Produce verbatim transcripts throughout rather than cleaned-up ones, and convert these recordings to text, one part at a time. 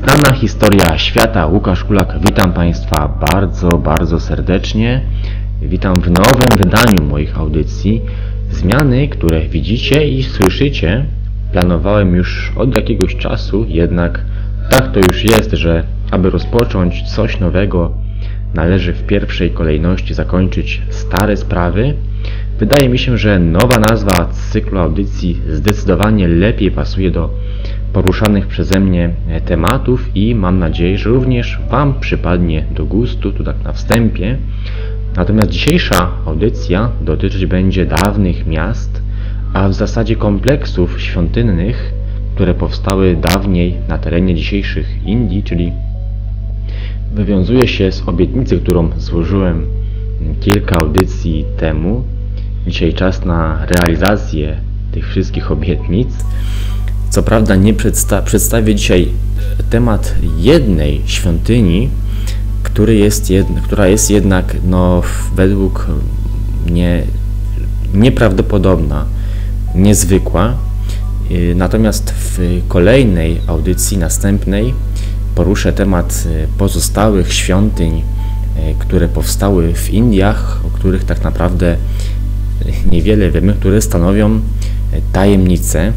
Nieznana historia świata. Łukasz Kulak, witam Państwa bardzo, bardzo serdecznie. Witam w nowym wydaniu moich audycji. Zmiany, które widzicie i słyszycie, planowałem już od jakiegoś czasu, jednak tak to już jest, że aby rozpocząć coś nowego, należy w pierwszej kolejności zakończyć stare sprawy. Wydaje mi się, że nowa nazwa cyklu audycji zdecydowanie lepiej pasuje do poruszanych przeze mnie tematów i mam nadzieję, że również Wam przypadnie do gustu, tu tak na wstępie. Natomiast dzisiejsza audycja dotyczyć będzie dawnych miast, a w zasadzie kompleksów świątynnych, które powstały dawniej na terenie dzisiejszych Indii, czyli wywiązuje się z obietnicy, którą złożyłem kilka audycji temu. Dzisiaj czas na realizację tych wszystkich obietnic. Co prawda nie przedsta przedstawię dzisiaj temat jednej świątyni, który jest jed która jest jednak no, według mnie nieprawdopodobna, niezwykła. Natomiast w kolejnej audycji, następnej, poruszę temat pozostałych świątyń, które powstały w Indiach, o których tak naprawdę niewiele wiemy, które stanowią tajemnicę.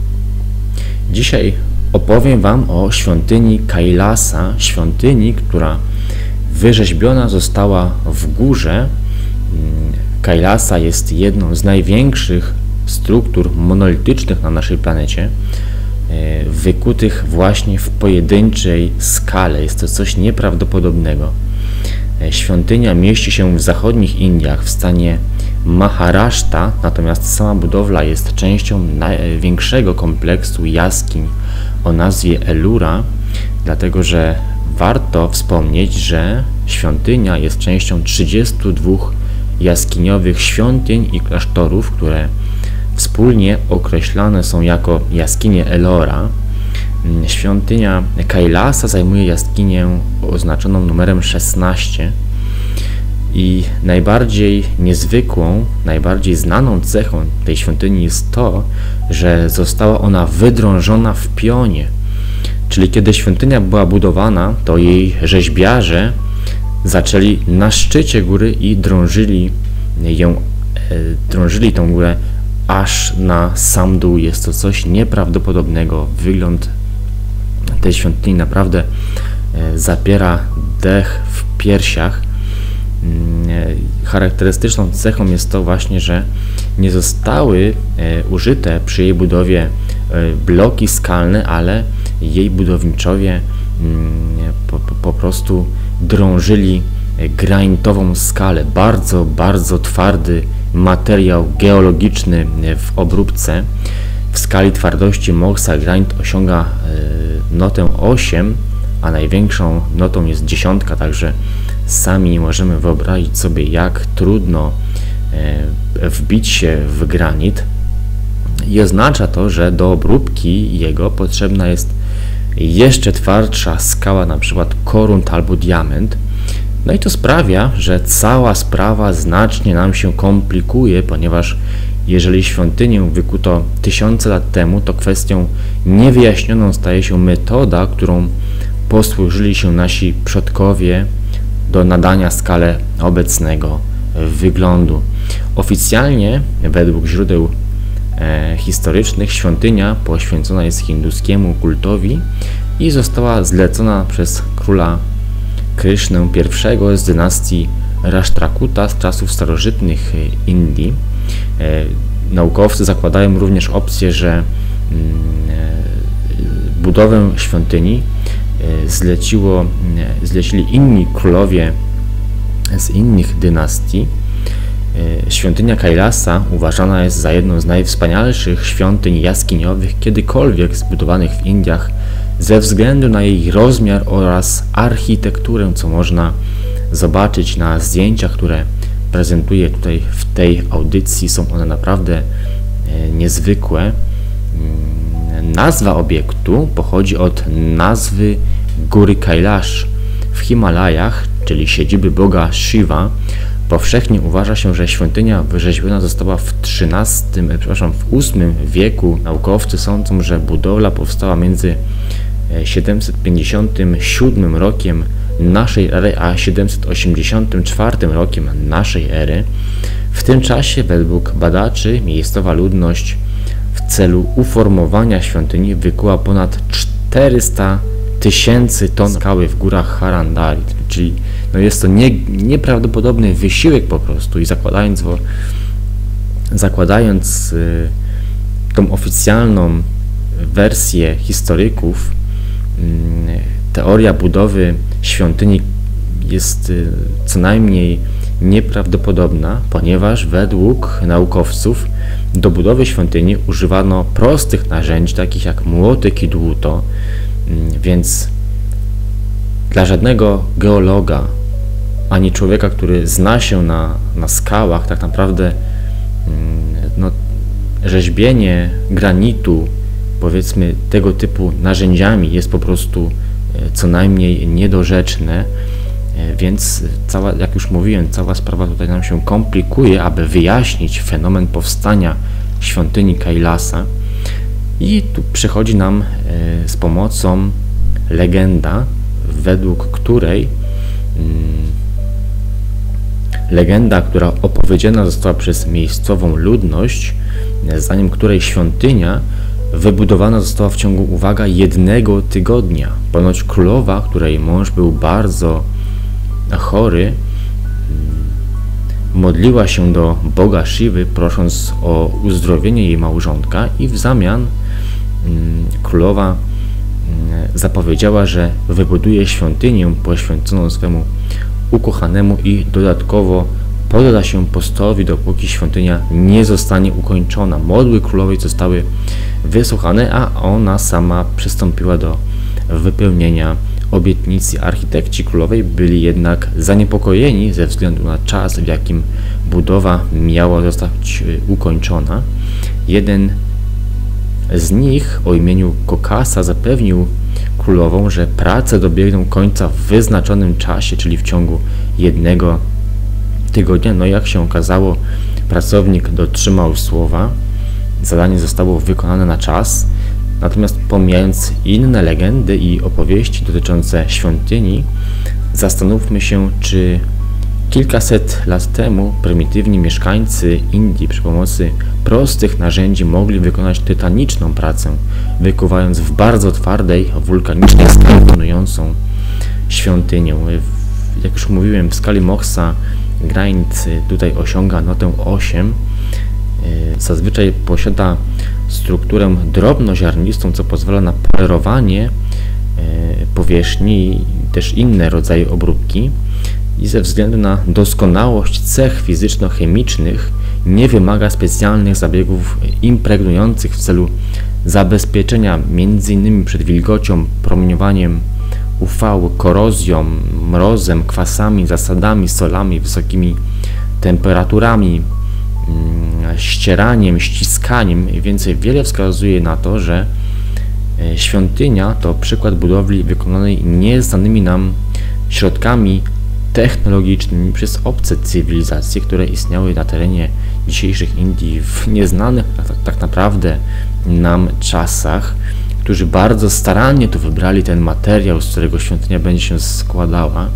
Dzisiaj opowiem Wam o świątyni Kailasa, świątyni, która wyrzeźbiona została w górze. Kailasa jest jedną z największych struktur monolitycznych na naszej planecie, wykutych właśnie w pojedynczej skale. Jest to coś nieprawdopodobnego. Świątynia mieści się w zachodnich Indiach w stanie Maharashtra, natomiast sama budowla jest częścią największego kompleksu jaskiń o nazwie Ellora, dlatego że warto wspomnieć, że świątynia jest częścią trzydziestu dwóch jaskiniowych świątyń i klasztorów, które wspólnie określane są jako jaskinie Ellora. Świątynia Kailasa zajmuje jaskinię oznaczoną numerem szesnaście i najbardziej niezwykłą, najbardziej znaną cechą tej świątyni jest to, że została ona wydrążona w pionie. Czyli kiedy świątynia była budowana, to jej rzeźbiarze zaczęli na szczycie góry i drążyli ją, drążyli tą górę aż na sam dół. Jest to coś nieprawdopodobnego. Wygląd tej świątyni naprawdę zapiera dech w piersiach. Charakterystyczną cechą jest to właśnie, że nie zostały użyte przy jej budowie bloki skalne, ale jej budowniczowie po, po prostu drążyli granitową skalę. Bardzo, bardzo twardy materiał geologiczny w obróbce. W skali twardości Mohsa granit osiąga notę osiem, a największą notą jest dziesiątka, także sami możemy wyobrazić sobie, jak trudno wbić się w granit. I oznacza to, że do obróbki jego potrzebna jest jeszcze twardsza skała, na przykład korunt albo diament. No i to sprawia, że cała sprawa znacznie nam się komplikuje, ponieważ jeżeli świątynię wykuto tysiące lat temu, to kwestią niewyjaśnioną staje się metoda, którą posłużyli się nasi przodkowie do nadania skale obecnego wyglądu. Oficjalnie, według źródeł e, historycznych, świątynia poświęcona jest hinduskiemu kultowi i została zlecona przez króla Krishnę I z dynastii Rashtrakuta z czasów starożytnych Indii. E, naukowcy zakładają również opcję, że mm, e, budowę świątyni e, zleciło, e, zlecili inni królowie z innych dynastii. E, świątynia Kailasa uważana jest za jedną z najwspanialszych świątyń jaskiniowych kiedykolwiek zbudowanych w Indiach ze względu na jej rozmiar oraz architekturę, co można zobaczyć na zdjęciach, które prezentuję tutaj w tej audycji. Są one naprawdę e, niezwykłe. Nazwa obiektu pochodzi od nazwy góry Kailash w Himalajach, czyli siedziby boga Shiva. Powszechnie uważa się, że świątynia wyrzeźbiona została w trzynastym, przepraszam, w ósmym wieku. Naukowcy sądzą, że budowla powstała między siedemset pięćdziesiątym siódmym rokiem naszej ery, a siedemset osiemdziesiątym czwartym rokiem naszej ery. W tym czasie według badaczy miejscowa ludność w celu uformowania świątyni wykuła ponad czterysta tysięcy ton skały w górach Harandari, czyli no jest to nie, nieprawdopodobny wysiłek po prostu i zakładając, zakładając y, tą oficjalną wersję historyków, y, teoria budowy świątyni jest y, co najmniej nieprawdopodobna, ponieważ według naukowców do budowy świątyni używano prostych narzędzi, takich jak młotek i dłuto, więc dla żadnego geologa, ani człowieka, który zna się na, na skałach, tak naprawdę no, rzeźbienie granitu, powiedzmy tego typu narzędziami jest po prostu co najmniej niedorzeczne, więc cała, jak już mówiłem, cała sprawa tutaj nam się komplikuje, aby wyjaśnić fenomen powstania świątyni Kailasa. I tu przychodzi nam z pomocą legenda, według której legenda, która opowiedziana została przez miejscową ludność, zdaniem której świątynia wybudowana została w ciągu, uwaga, jednego tygodnia. Ponoć królowa, której mąż był bardzo chory, modliła się do Boga Shiwy, prosząc o uzdrowienie jej małżonka, i w zamian królowa zapowiedziała, że wybuduje świątynię poświęconą swemu ukochanemu i dodatkowo podda się postowi, dopóki świątynia nie zostanie ukończona. Modły królowej zostały wysłuchane, a ona sama przystąpiła do wypełnienia obietnicy. Architekci królowej byli jednak zaniepokojeni ze względu na czas, w jakim budowa miała zostać ukończona. Jeden z nich o imieniu Kokasa zapewnił królową, że prace dobiegną końca w wyznaczonym czasie, czyli w ciągu jednego tygodnia. No jak się okazało, pracownik dotrzymał słowa, zadanie zostało wykonane na czas. Natomiast pomijając inne legendy i opowieści dotyczące świątyni, zastanówmy się, czy kilkaset lat temu prymitywni mieszkańcy Indii przy pomocy prostych narzędzi mogli wykonać tytaniczną pracę, wykuwając w bardzo twardej, wulkanicznej skale imponującą świątynię. Jak już mówiłem, w skali Mohsa granit tutaj osiąga notę osiem. Zazwyczaj posiada strukturę drobnoziarnistą, co pozwala na polerowanie powierzchni i też inne rodzaje obróbki, i ze względu na doskonałość cech fizyczno-chemicznych nie wymaga specjalnych zabiegów impregnujących w celu zabezpieczenia m.in. przed wilgocią, promieniowaniem U V, korozją, mrozem, kwasami, zasadami, solami, wysokimi temperaturami, ścieraniem, ściskaniem, więc wiele wskazuje na to, że świątynia to przykład budowli wykonanej nieznanymi nam środkami technologicznymi przez obce cywilizacje, które istniały na terenie dzisiejszych Indii w nieznanych tak naprawdę nam czasach, którzy bardzo starannie tu wybrali ten materiał, z którego świątynia będzie się składała.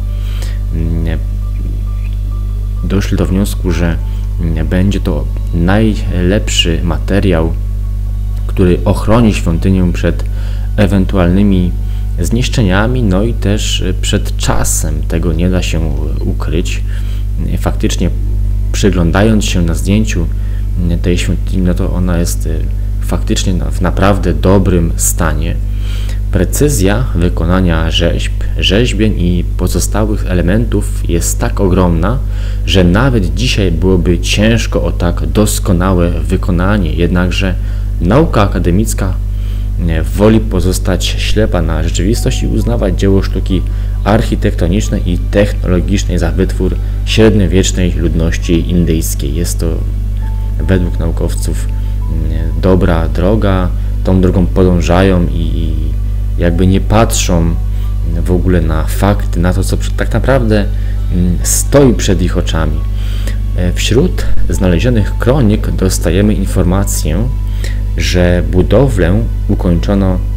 Doszli do wniosku, że będzie to najlepszy materiał, który ochroni świątynię przed ewentualnymi zniszczeniami, no i też przed czasem. Tego nie da się ukryć. Faktycznie, przyglądając się na zdjęciu tej świątyni, no to ona jest faktycznie w naprawdę dobrym stanie. Precyzja wykonania rzeźb, rzeźbień i pozostałych elementów jest tak ogromna, że nawet dzisiaj byłoby ciężko o tak doskonałe wykonanie. Jednakże nauka akademicka woli pozostać ślepa na rzeczywistość i uznawać dzieło sztuki architektonicznej i technologicznej za wytwór średniowiecznej ludności indyjskiej. Jest to według naukowców dobra droga, tą drogą podążają i jakby nie patrzą w ogóle na fakty, na to, co tak naprawdę stoi przed ich oczami. Wśród znalezionych kronik dostajemy informację, że budowlę ukończono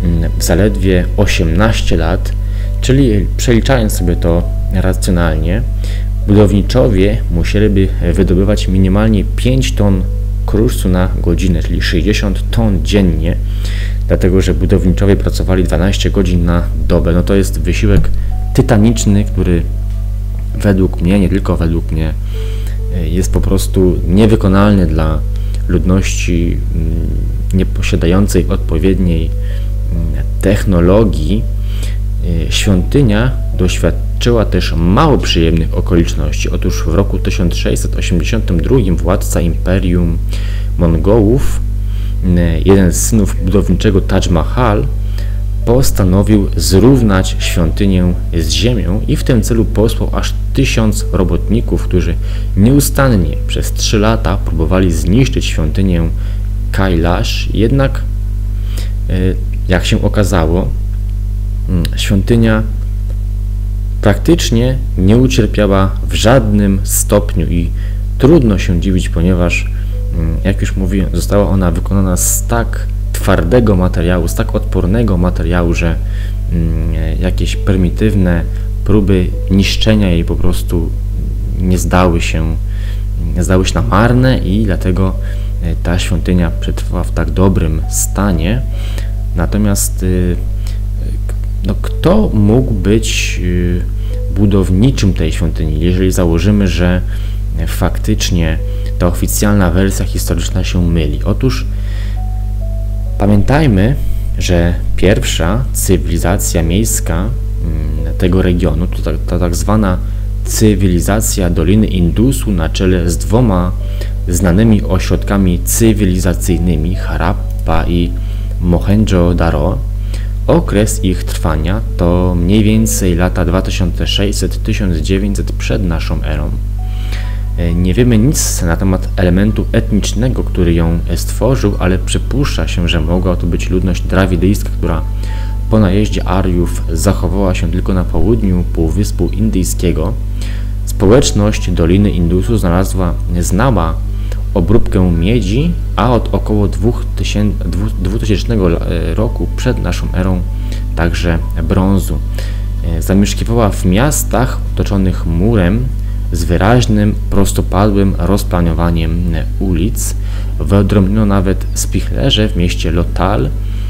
w zaledwie osiemnaście lat, czyli przeliczając sobie to racjonalnie, budowniczowie musieliby wydobywać minimalnie pięć ton kruszcu na godzinę, czyli sześćdziesiąt ton dziennie, dlatego że budowniczowie pracowali dwanaście godzin na dobę. No to jest wysiłek tytaniczny, który według mnie, nie tylko według mnie, jest po prostu niewykonalny dla ludności nieposiadającej odpowiedniej technologii. Świątynia doświadczyła też mało przyjemnych okoliczności. Otóż w roku tysiąc sześćset osiemdziesiątym drugim władca Imperium Mongołów, jeden z synów budowniczego Taj Mahal, postanowił zrównać świątynię z ziemią i w tym celu posłał aż tysiąc robotników, którzy nieustannie przez trzy lata próbowali zniszczyć świątynię Kailash. Jednak, jak się okazało, świątynia praktycznie nie ucierpiała w żadnym stopniu i trudno się dziwić, ponieważ, jak już mówiłem, została ona wykonana z tak twardego materiału, z tak odpornego materiału, że jakieś prymitywne próby niszczenia jej po prostu nie zdały się, nie zdały się na marne i dlatego ta świątynia przetrwała w tak dobrym stanie. Natomiast no, kto mógł być budowniczym tej świątyni, jeżeli założymy, że faktycznie ta oficjalna wersja historyczna się myli? Otóż pamiętajmy, że pierwsza cywilizacja miejska tego regionu to ta, ta tak zwana cywilizacja Doliny Indusu na czele z dwoma znanymi ośrodkami cywilizacyjnymi, Harappa i Mohendżo-Daro. Okres ich trwania to mniej więcej lata dwa tysiące sześćset do tysiąc dziewięćset przed naszą erą. Nie wiemy nic na temat elementu etnicznego, który ją stworzył, ale przypuszcza się, że mogła to być ludność drawidyjska, która po najeździe Ariów zachowała się tylko na południu Półwyspu Indyjskiego. Społeczność Doliny Indusu znalazła, znała obróbkę miedzi, a od około dwutysięcznego roku przed naszą erą także brązu. Zamieszkiwała w miastach otoczonych murem z wyraźnym, prostopadłym rozplanowaniem ulic. Wyodrębniono nawet spichlerze w mieście Lothal.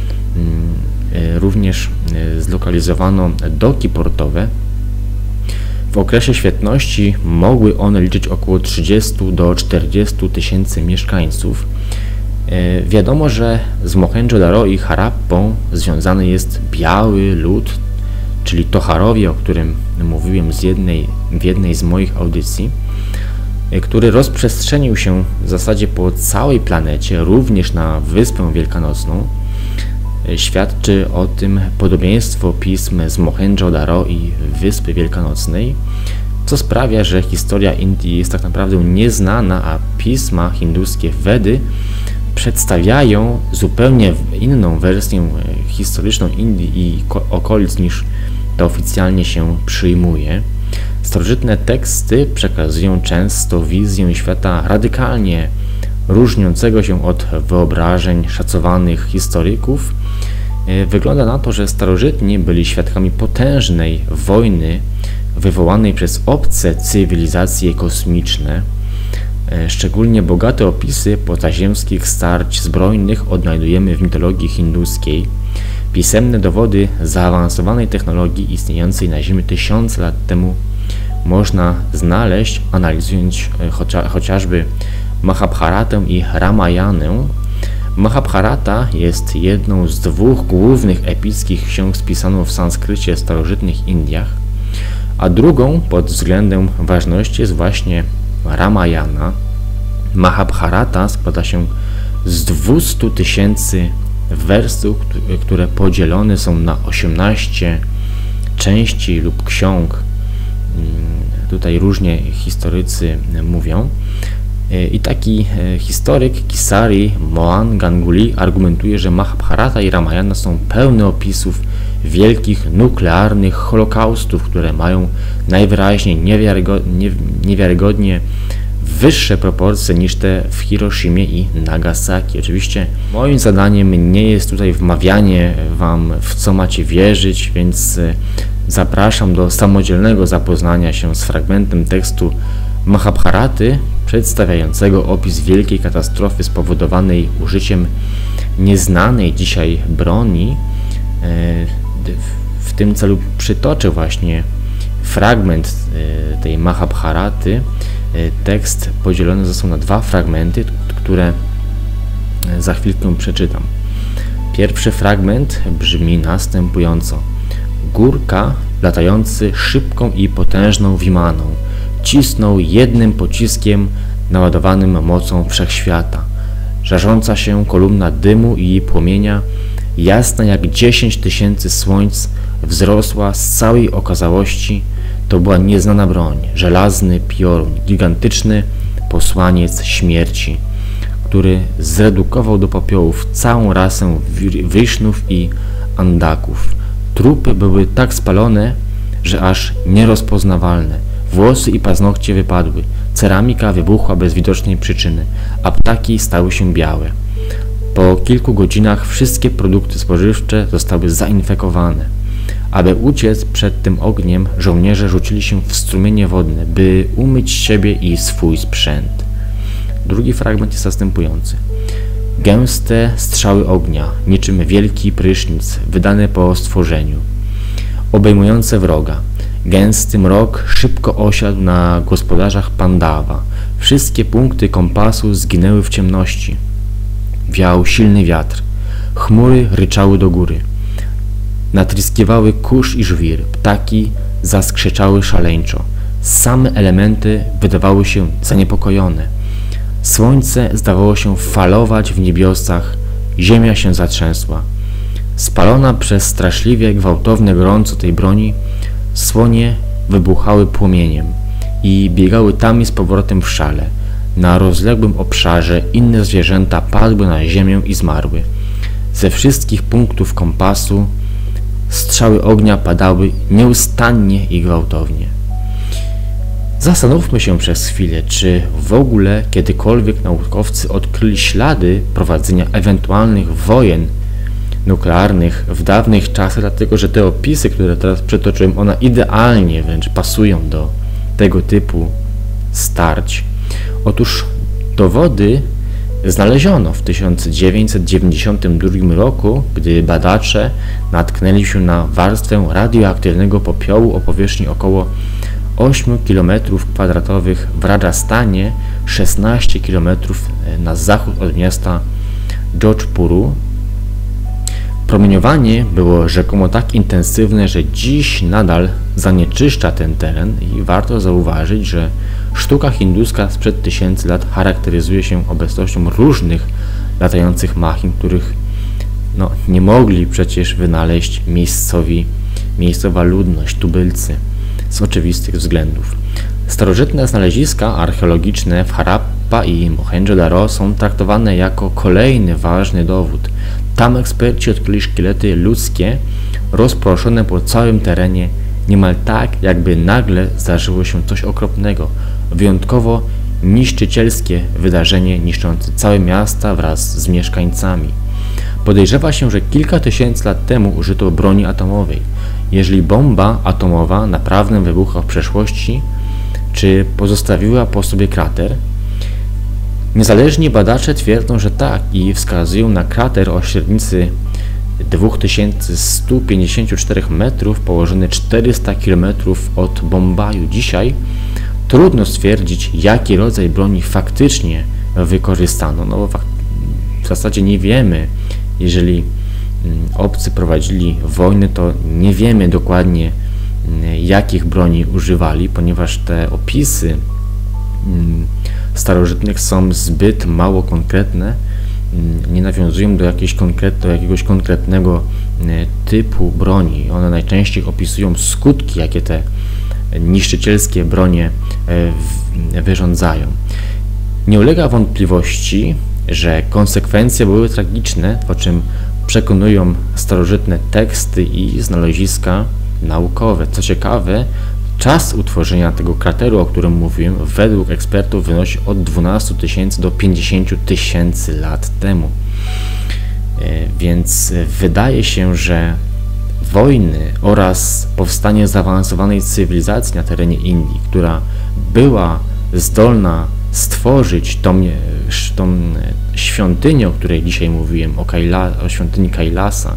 Również zlokalizowano doki portowe. W okresie świetności mogły one liczyć około trzydziestu do czterdziestu tysięcy mieszkańców. Wiadomo, że z Mohendżo-Daro i Harappą związany jest biały lud, czyli Tocharowie, o którym mówiłem z jednej, w jednej z moich audycji, który rozprzestrzenił się w zasadzie po całej planecie, również na Wyspę Wielkanocną. Świadczy o tym podobieństwo pism z Mohendżo-Daro i Wyspy Wielkanocnej, co sprawia, że historia Indii jest tak naprawdę nieznana, a pisma hinduskie Wedy przedstawiają zupełnie inną wersję historyczną Indii i okolic niż to oficjalnie się przyjmuje. Starożytne teksty przekazują często wizję świata radykalnie różniącego się od wyobrażeń szacowanych historyków. Wygląda na to, że starożytni byli świadkami potężnej wojny wywołanej przez obce cywilizacje kosmiczne. Szczególnie bogate opisy pozaziemskich starć zbrojnych odnajdujemy w mitologii hinduskiej. Pisemne dowody zaawansowanej technologii istniejącej na Ziemi tysiące lat temu można znaleźć, analizując chocia chociażby Mahabharatę i Ramayanę. Mahabharata jest jedną z dwóch głównych epickich ksiąg spisaną w sanskrycie w starożytnych Indiach, a drugą pod względem ważności jest właśnie Ramayana. Mahabharata składa się z dwustu tysięcy wersów, które podzielone są na osiemnaście części lub ksiąg. Tutaj różnie historycy mówią. I taki historyk Kisari Mohan Ganguly argumentuje, że Mahabharata i Ramayana są pełne opisów wielkich nuklearnych holokaustów, które mają najwyraźniej niewiarygodnie, niewiarygodnie wyższe proporcje niż te w Hiroshimie i Nagasaki. Oczywiście moim zadaniem nie jest tutaj wmawianie wam, w co macie wierzyć, więc zapraszam do samodzielnego zapoznania się z fragmentem tekstu Mahabharaty przedstawiającego opis wielkiej katastrofy spowodowanej użyciem nieznanej dzisiaj broni. W tym celu przytoczę właśnie fragment tej Mahabharaty. Tekst podzielony został na dwa fragmenty, które za chwilkę przeczytam. Pierwszy fragment brzmi następująco. Górka, latający szybką i potężną wimaną, cisnął jednym pociskiem naładowanym mocą wszechświata. Żarząca się kolumna dymu i płomienia, jasna jak dziesięć tysięcy słońc, wzrosła z całej okazałości. To była nieznana broń, żelazny piorun, gigantyczny posłaniec śmierci, który zredukował do popiołów całą rasę Wisznów i Andaków. Trupy były tak spalone, że aż nierozpoznawalne. Włosy i paznokcie wypadły, ceramika wybuchła bez widocznej przyczyny, a ptaki stały się białe. Po kilku godzinach wszystkie produkty spożywcze zostały zainfekowane. Aby uciec przed tym ogniem, żołnierze rzucili się w strumienie wodne, by umyć siebie i swój sprzęt. Drugi fragment jest następujący. Gęste strzały ognia, niczym wielki prysznic, wydane po stworzeniu, obejmujące wroga. Gęsty mrok szybko osiadł na gospodarzach Pandawa. Wszystkie punkty kompasu zginęły w ciemności. Wiał silny wiatr. Chmury ryczały do góry. Natryskiwały kurz i żwir. Ptaki zaskrzeczały szaleńczo. Same elementy wydawały się zaniepokojone. Słońce zdawało się falować w niebiosach. Ziemia się zatrzęsła. Spalona przez straszliwie gwałtowne gorąco tej broni, słonie wybuchały płomieniem i biegały tam i z powrotem w szale. Na rozległym obszarze inne zwierzęta padły na ziemię i zmarły. Ze wszystkich punktów kompasu strzały ognia padały nieustannie i gwałtownie. Zastanówmy się przez chwilę, czy w ogóle kiedykolwiek naukowcy odkryli ślady prowadzenia ewentualnych wojen nuklearnych w dawnych czasach, dlatego że te opisy, które teraz przytoczyłem, one idealnie wręcz pasują do tego typu starć. Otóż dowody znaleziono w tysiąc dziewięćset dziewięćdziesiątym drugim roku, gdy badacze natknęli się na warstwę radioaktywnego popiołu o powierzchni około ośmiu kilometrów kwadratowych w Rajasthanie, szesnaście kilometrów na zachód od miasta Jodhpuru. Promieniowanie było rzekomo tak intensywne, że dziś nadal zanieczyszcza ten teren i warto zauważyć, że sztuka hinduska sprzed tysięcy lat charakteryzuje się obecnością różnych latających machin, których no, nie mogli przecież wynaleźć miejscowi, miejscowa ludność, tubylcy, z oczywistych względów. Starożytne znaleziska archeologiczne w Harappa i Mohendżo-Daro są traktowane jako kolejny ważny dowód. Tam eksperci odkryli szkielety ludzkie rozproszone po całym terenie, niemal tak, jakby nagle zdarzyło się coś okropnego, wyjątkowo niszczycielskie wydarzenie niszczące całe miasta wraz z mieszkańcami. Podejrzewa się, że kilka tysięcy lat temu użyto broni atomowej. Jeżeli bomba atomowa naprawdę wybuchła w przeszłości, czy pozostawiła po sobie krater? Niezależni badacze twierdzą, że tak i wskazują na krater o średnicy dwa tysiące sto pięćdziesiąt cztery metrów położony czterysta kilometrów od Bombaju. Dzisiaj trudno stwierdzić, jaki rodzaj broni faktycznie wykorzystano. No bo w zasadzie nie wiemy, jeżeli obcy prowadzili wojny, to nie wiemy dokładnie, jakich broni używali, ponieważ te opisy starożytnych są zbyt mało konkretne, nie nawiązują do, jakiejś konkret, do jakiegoś konkretnego typu broni. One najczęściej opisują skutki, jakie te niszczycielskie bronie wyrządzają. Nie ulega wątpliwości, że konsekwencje były tragiczne, o czym przekonują starożytne teksty i znaleziska naukowe. Co ciekawe, czas utworzenia tego krateru, o którym mówiłem, według ekspertów wynosi od dwunastu tysięcy do pięćdziesięciu tysięcy lat temu. Więc wydaje się, że wojny oraz powstanie zaawansowanej cywilizacji na terenie Indii, która była zdolna stworzyć tą, tą świątynię, o której dzisiaj mówiłem, o, Kaila, o świątyni Kailasa,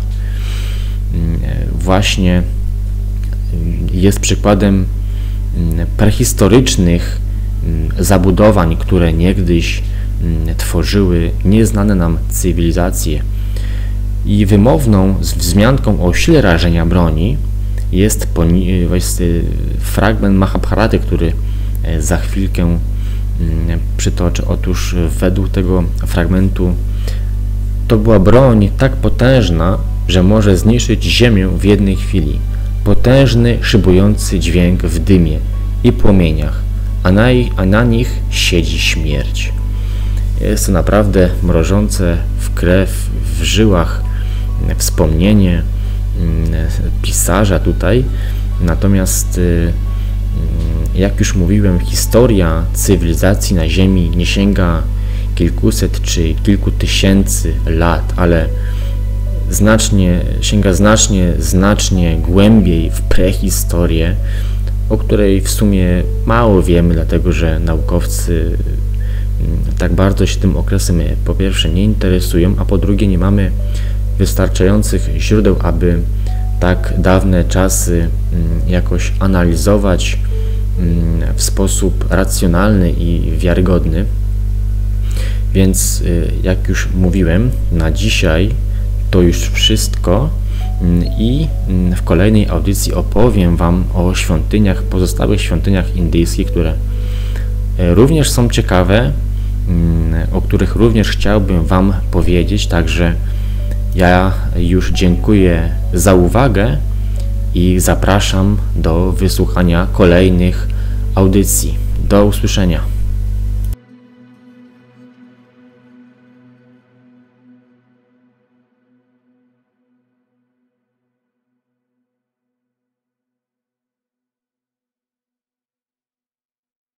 właśnie jest przykładem prehistorycznych zabudowań, które niegdyś tworzyły nieznane nam cywilizacje. I wymowną wzmianką o sile rażenia broni jest, jest fragment Mahabharaty, który za chwilkę przytoczę. Otóż według tego fragmentu to była broń tak potężna, że może zniszczyć ziemię w jednej chwili. Potężny, szybujący dźwięk w dymie i płomieniach, a na, ich, a na nich siedzi śmierć. Jest to naprawdę mrożące w krew, w żyłach wspomnienie pisarza tutaj. Natomiast, jak już mówiłem, historia cywilizacji na Ziemi nie sięga kilkuset czy kilku tysięcy lat, ale znacznie, sięga znacznie, znacznie głębiej w prehistorię, o której w sumie mało wiemy, dlatego że naukowcy tak bardzo się tym okresem po pierwsze nie interesują, a po drugie nie mamy wystarczających źródeł, aby tak dawne czasy jakoś analizować w sposób racjonalny i wiarygodny. Więc jak już mówiłem, na dzisiaj to już wszystko i w kolejnej audycji opowiem Wam o świątyniach, pozostałych świątyniach indyjskich, które również są ciekawe, o których również chciałbym Wam powiedzieć. Także ja już dziękuję za uwagę i zapraszam do wysłuchania kolejnych audycji. Do usłyszenia.